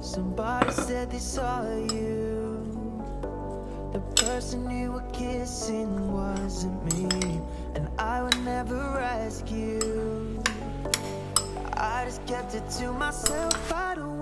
Somebody said they saw you. The person you were kissing wasn't me, and I would never ask you. I just kept it to myself. I don't